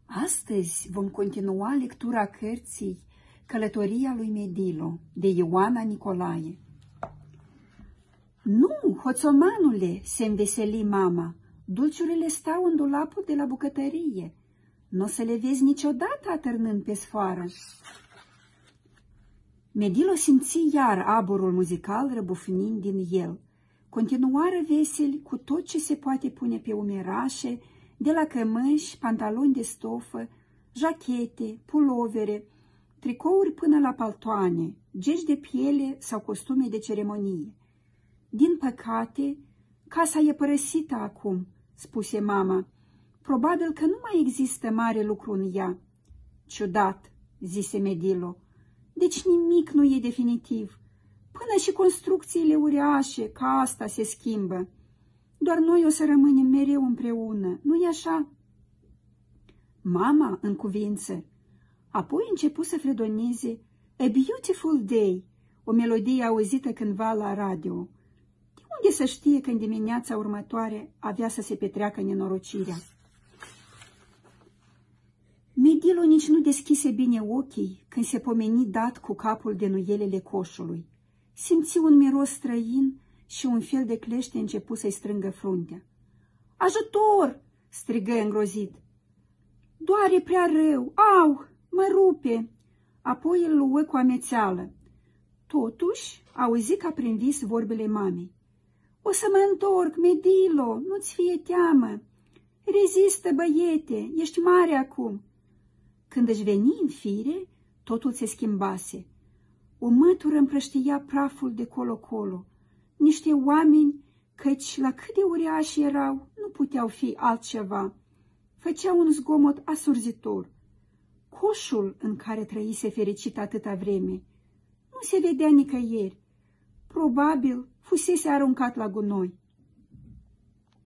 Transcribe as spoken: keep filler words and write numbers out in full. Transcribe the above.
Astăzi vom continua lectura cărții Călătoria lui Medilo, de Ioana Nicolae. Nu, hoțomanule, se înveseli mama, dulciurile stau în dulapul de la bucătărie. Nu o să le vezi niciodată atârnând pe sfoară. Medilo simți iar aburul muzical răbufnind din el. Continuară veseli cu tot ce se poate pune pe umerașe, de la cămăși, pantaloni de stofă, jachete, pulovere, tricouri până la paltoane, geci de piele sau costume de ceremonie. Din păcate, casa e părăsită acum, spuse mama. Probabil că nu mai există mare lucru în ea. Ciudat, zise Medilo. Deci nimic nu e definitiv. Până și construcțiile uriașe, ca asta, se schimbă. Doar noi o să rămânem mereu împreună, nu-i așa? Mama, în cuvință. Apoi începu să fredoneze A Beautiful Day, o melodie auzită cândva la radio. De unde să știe că în dimineața următoare avea să se petreacă nenorocirea? Medilo nici nu deschise bine ochii când se pomeni dat cu capul de nuielele coșului. Simți un miros străin și un fel de clește începu să-i strângă fruntea. Ajutor! Strigă îngrozit. Doare prea rău! Au! Mă rupe! Apoi îl luă cu amețeală. Totuși, auzi ca prin vis vorbele mamei. O să mă întorc, Medilo, nu-ți fie teamă. Rezistă, băiete, ești mare acum. Când își veni în fire, totul se schimbase. O mătură împrăștia praful de colo-colo. Niște oameni, căci la cât de uriași erau, nu puteau fi altceva. Făceau un zgomot asurzitor. Coșul în care trăise fericit atâta vreme nu se vedea nicăieri. Probabil fusese aruncat la gunoi.